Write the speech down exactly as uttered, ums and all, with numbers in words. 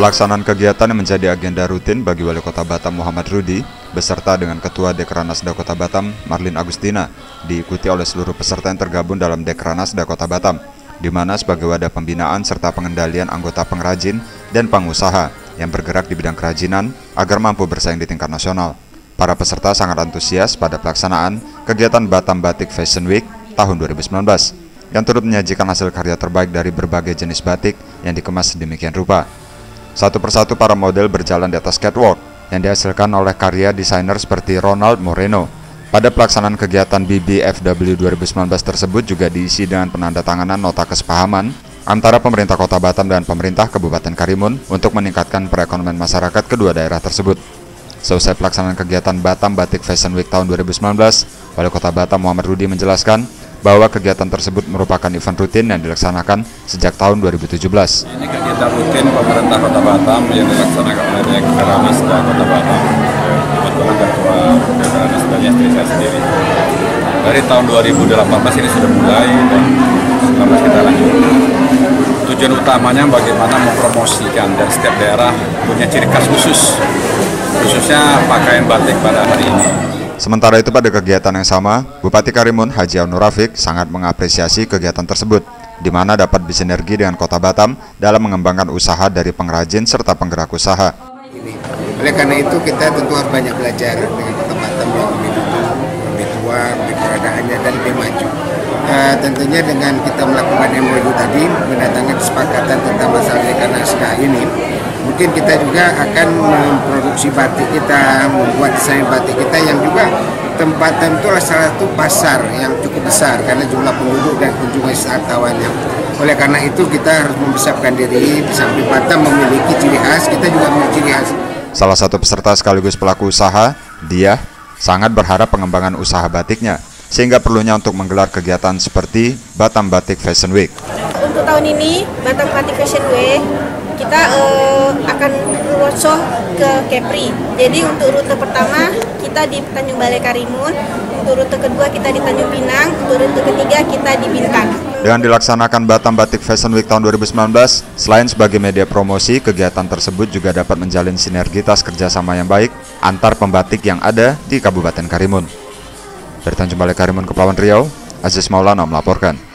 Pelaksanaan kegiatan yang menjadi agenda rutin bagi Wali Kota Batam Muhammad Rudi beserta dengan Ketua Dekranasda Kota Batam Marlin Agustina diikuti oleh seluruh peserta yang tergabung dalam Dekranasda Kota Batam, di mana sebagai wadah pembinaan serta pengendalian anggota pengrajin dan pengusaha yang bergerak di bidang kerajinan agar mampu bersaing di tingkat nasional. Para peserta sangat antusias pada pelaksanaan kegiatan Batam Batik Fashion Week tahun dua ribu sembilan belas yang turut menyajikan hasil karya terbaik dari berbagai jenis batik yang dikemas sedemikian rupa. Satu persatu para model berjalan di atas catwalk yang dihasilkan oleh karya desainer seperti Ronald Moreno. Pada pelaksanaan kegiatan B B F W dua ribu sembilan belas tersebut juga diisi dengan penandatanganan nota kesepahaman antara pemerintah Kota Batam dan pemerintah Kabupaten Karimun untuk meningkatkan perekonomian masyarakat kedua daerah tersebut. Selesai pelaksanaan kegiatan Batam Batik Fashion Week tahun dua ribu sembilan belas, Wali Kota Batam Muhammad Rudi menjelaskan bahwa kegiatan tersebut merupakan event rutin yang dilaksanakan sejak tahun dua ribu tujuh belas. Ini kegiatan rutin pemerintah Kota Batam yang dilaksanakan oleh Dekranasda Kota Batam. Kebetulan Ketua Dekranasdanya istri saya sendiri. Dari tahun dua ribu delapan belas ini sudah mulai dan sembilan belas kita lanjut. Tujuan utamanya bagaimana mempromosikan dan setiap daerah punya ciri khas khusus, khususnya pakaian batik pada hari ini. Sementara itu pada kegiatan yang sama, Bupati Karimun Haji Aunur Rafiq sangat mengapresiasi kegiatan tersebut, di mana dapat bersinergi dengan Kota Batam dalam mengembangkan usaha dari pengrajin serta penggerak usaha. Ini. Oleh karena itu kita tentu harus banyak belajar dengan Kota Batam yang lebih dulu, lebih tua, lebih peradaannya dan lebih maju. Uh, tentunya dengan kita melakukan M O U tadi, mendatangkan kesepakatan tentang masalah Dekranasda ini, mungkin kita juga akan memproduksi batik kita, membuat desain batik kita yang juga tempatnya itu adalah salah satu pasar yang cukup besar karena jumlah penduduk dan kunjungan wisatawannya. Oleh karena itu kita harus mempersiapkan diri, di samping Batam memiliki ciri khas, kita juga memiliki ciri khas. Salah satu peserta sekaligus pelaku usaha, dia sangat berharap pengembangan usaha batiknya, sehingga perlunya untuk menggelar kegiatan seperti Batam Batik Fashion Week. Untuk tahun ini, Batam Batik Fashion Week, kita uh, akan roadshow ke Kepri. Jadi untuk rute pertama kita di Tanjung Balai Karimun, untuk rute kedua kita di Tanjung Pinang, untuk rute ketiga kita di Bintan. Dengan dilaksanakan Batam Batik Fashion Week tahun dua ribu sembilan belas, selain sebagai media promosi, kegiatan tersebut juga dapat menjalin sinergitas kerjasama yang baik antar pembatik yang ada di Kabupaten Karimun. Dari Tanjung Balai Karimun, Kepulauan Riau, Aziz Maulana melaporkan.